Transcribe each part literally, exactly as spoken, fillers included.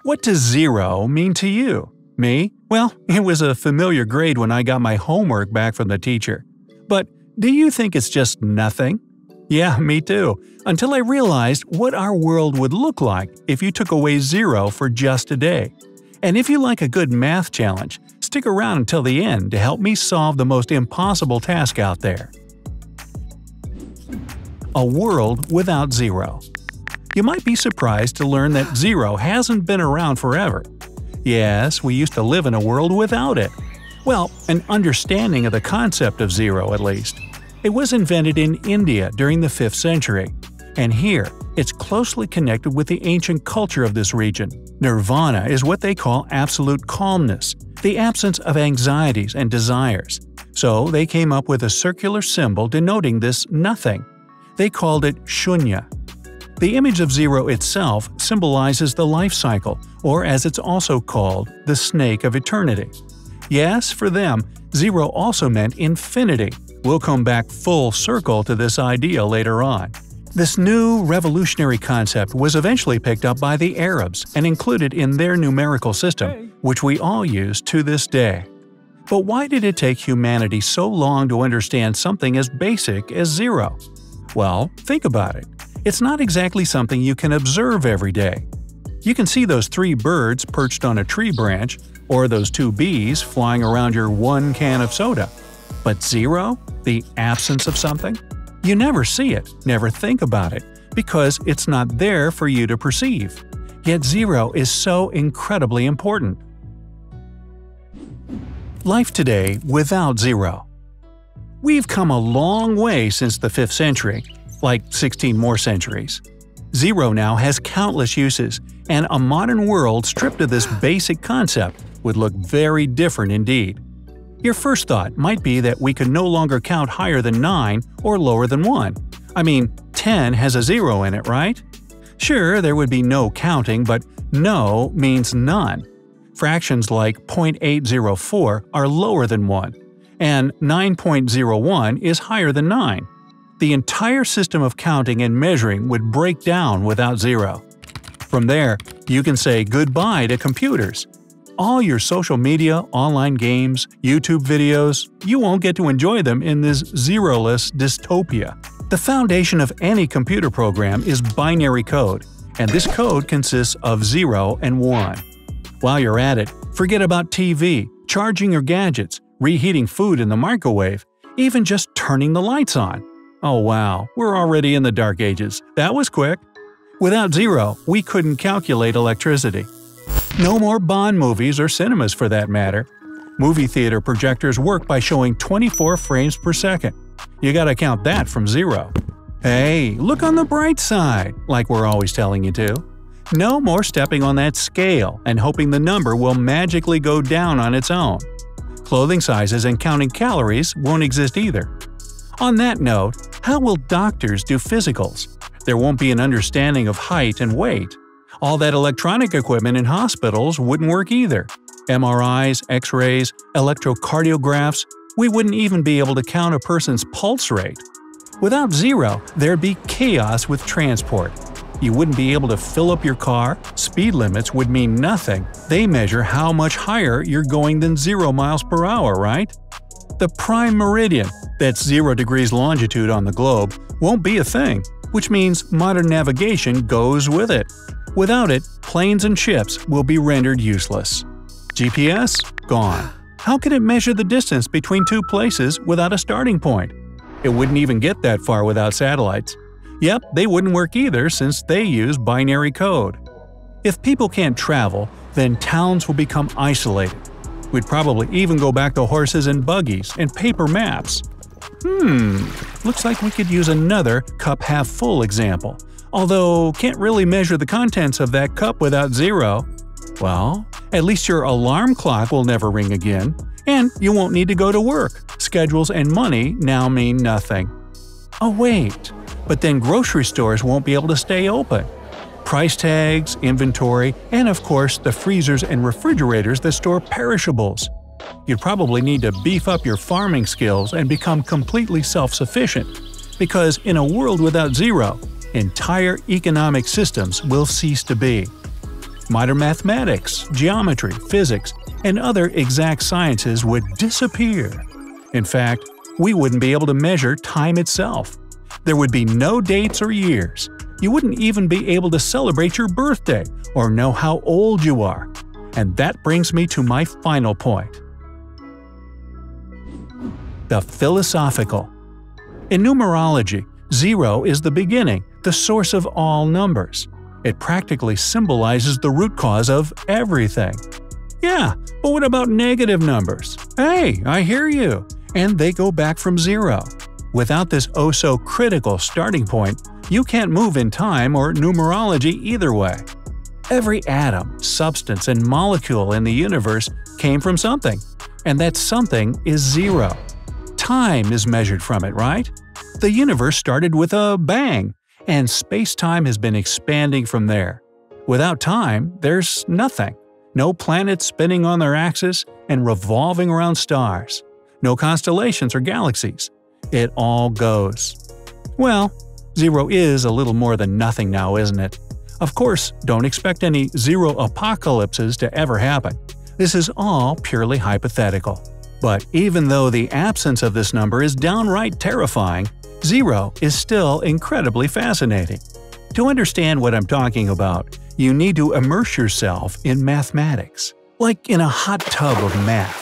What does zero mean to you? Me? Well, it was a familiar grade when I got my homework back from the teacher. But do you think it's just nothing? Yeah, me too, until I realized what our world would look like if you took away zero for just a day. And if you like a good math challenge, stick around until the end to help me solve the most impossible task out there. A world without zero. You might be surprised to learn that zero hasn't been around forever. Yes, we used to live in a world without it. Well, an understanding of the concept of zero, at least. It was invented in India during the fifth century. And here, it's closely connected with the ancient culture of this region. Nirvana is what they call absolute calmness, the absence of anxieties and desires. So they came up with a circular symbol denoting this nothing. They called it shunya. The image of zero itself symbolizes the life cycle, or as it's also called, the snake of eternity. Yes, for them, zero also meant infinity. We'll come back full circle to this idea later on. This new, revolutionary concept was eventually picked up by the Arabs and included in their numerical system, which we all use to this day. But why did it take humanity so long to understand something as basic as zero? Well, think about it. It's not exactly something you can observe every day. You can see those three birds perched on a tree branch, or those two bees flying around your one can of soda. But zero? The absence of something? You never see it, never think about it, because it's not there for you to perceive. Yet zero is so incredibly important. Life today without zero. We've come a long way since the fifth century, like sixteen more centuries. Zero now has countless uses, and a modern world stripped of this basic concept would look very different indeed. Your first thought might be that we could no longer count higher than nine or lower than one. I mean, ten has a zero in it, right? Sure, there would be no counting, but no means none. Fractions like zero point eight zero four are lower than one, and nine point zero one is higher than nine. The entire system of counting and measuring would break down without zero. From there, you can say goodbye to computers. All your social media, online games, YouTube videos, you won't get to enjoy them in this zeroless dystopia. The foundation of any computer program is binary code, and this code consists of zero and one. While you're at it, forget about T V, charging your gadgets, reheating food in the microwave, even just turning the lights on. Oh wow, we're already in the dark ages. That was quick. Without zero, we couldn't calculate electricity. No more Bond movies or cinemas for that matter. Movie theater projectors work by showing twenty-four frames per second. You gotta count that from zero. Hey, look on the bright side, like we're always telling you to. No more stepping on that scale and hoping the number will magically go down on its own. Clothing sizes and counting calories won't exist either. On that note, how will doctors do physicals? There won't be an understanding of height and weight. All that electronic equipment in hospitals wouldn't work either. M R Is, X-rays, electrocardiographs, we wouldn't even be able to count a person's pulse rate. Without zero, there'd be chaos with transport. You wouldn't be able to fill up your car, speed limits would mean nothing. They measure how much higher you're going than zero miles per hour, right? The prime meridian, that's zero degrees longitude on the globe, won't be a thing, which means modern navigation goes with it. Without it, planes and ships will be rendered useless. G P S? Gone. How can it measure the distance between two places without a starting point? It wouldn't even get that far without satellites. Yep, they wouldn't work either since they use binary code. If people can't travel, then towns will become isolated. We'd probably even go back to horses and buggies and paper maps. Hmm, looks like we could use another cup-half-full example. Although, can't really measure the contents of that cup without zero. Well, at least your alarm clock will never ring again, and you won't need to go to work. Schedules and money now mean nothing. Oh wait, but then grocery stores won't be able to stay open. Price tags, inventory, and of course the freezers and refrigerators that store perishables. You'd probably need to beef up your farming skills and become completely self-sufficient, because in a world without zero, entire economic systems will cease to be. Modern mathematics, geometry, physics, and other exact sciences would disappear. In fact, we wouldn't be able to measure time itself. There would be no dates or years. You wouldn't even be able to celebrate your birthday or know how old you are. And that brings me to my final point. The philosophical. In numerology, zero is the beginning, the source of all numbers. It practically symbolizes the root cause of everything. Yeah, but what about negative numbers? Hey, I hear you. And they go back from zero. Without this oh-so-critical starting point, you can't move in time or numerology either way. Every atom, substance, and molecule in the universe came from something, and that something is zero. Time is measured from it, right? The universe started with a bang, and space-time has been expanding from there. Without time, there's nothing. No planets spinning on their axis and revolving around stars. No constellations or galaxies. It all goes. Well, zero is a little more than nothing now, isn't it? Of course, don't expect any zero apocalypses to ever happen. This is all purely hypothetical. But even though the absence of this number is downright terrifying, zero is still incredibly fascinating. To understand what I'm talking about, you need to immerse yourself in mathematics, like in a hot tub of math.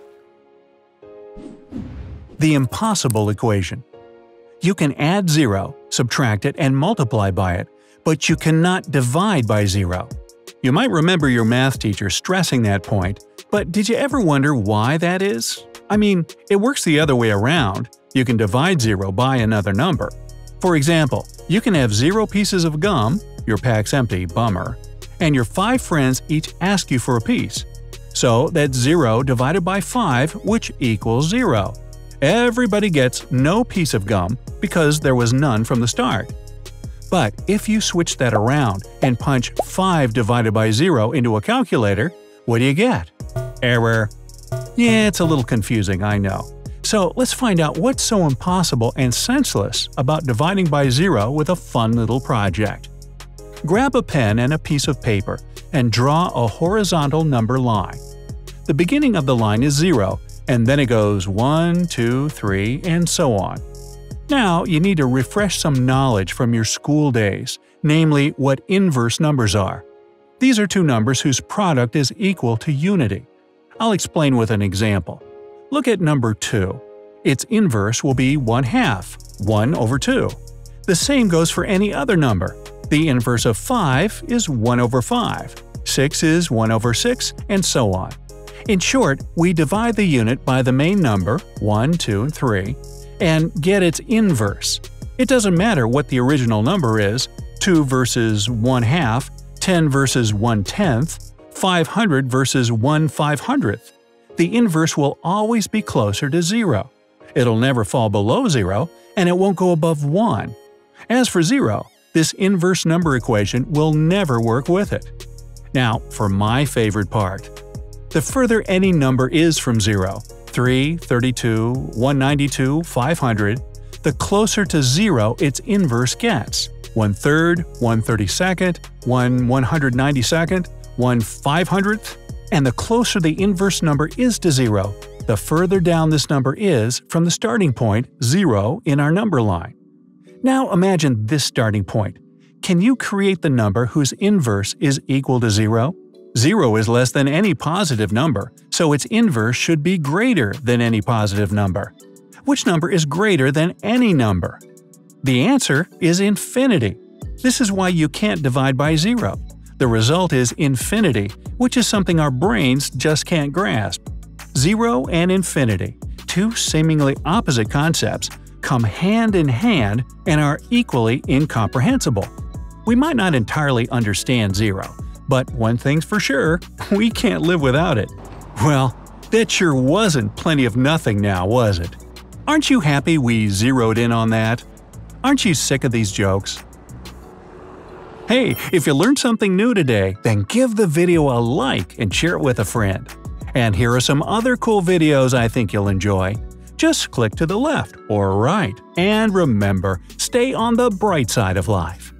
The impossible equation. You can add zero, subtract it, and multiply by it, but you cannot divide by zero. You might remember your math teacher stressing that point, but did you ever wonder why that is? I mean, it works the other way around. You can divide zero by another number. For example, you can have zero pieces of gum, your pack's empty, bummer, and your five friends each ask you for a piece. So that's zero divided by five, which equals zero. Everybody gets no piece of gum because there was none from the start. But if you switch that around and punch five divided by zero into a calculator, what do you get? Error. Yeah, it's a little confusing, I know. So let's find out what's so impossible and senseless about dividing by zero with a fun little project. Grab a pen and a piece of paper and draw a horizontal number line. The beginning of the line is zero, and then it goes one, two, three, and so on. Now you need to refresh some knowledge from your school days, namely what inverse numbers are. These are two numbers whose product is equal to unity. I'll explain with an example. Look at number two. Its inverse will be one half, one over two. The same goes for any other number. The inverse of five is one over five, six is one over six, and so on. In short, we divide the unit by the main number, one, two, and three, and get its inverse. It doesn't matter what the original number is, two versus one half, ten versus one tenth, five hundred versus one five hundredth. The inverse will always be closer to zero. It'll never fall below zero, and it won't go above one. As for zero, this inverse number equation will never work with it. Now, for my favorite part. The further any number is from zero, three, thirty-two, one ninety-two, five hundred, the closer to zero its inverse gets. one third, one thirty-second, one one hundred ninety-second, one five hundredth, and the closer the inverse number is to zero, the further down this number is from the starting point, zero, in our number line. Now imagine this starting point. Can you create the number whose inverse is equal to zero? Zero is less than any positive number, so its inverse should be greater than any positive number. Which number is greater than any number? The answer is infinity. This is why you can't divide by zero. The result is infinity, which is something our brains just can't grasp. Zero and infinity, two seemingly opposite concepts, come hand in hand and are equally incomprehensible. We might not entirely understand zero, but one thing's for sure, we can't live without it. Well, that sure wasn't plenty of nothing now, was it? Aren't you happy we zeroed in on that? Aren't you sick of these jokes? Hey, if you learned something new today, then give the video a like and share it with a friend. And here are some other cool videos I think you'll enjoy. Just click to the left or right. And remember, stay on the bright side of life.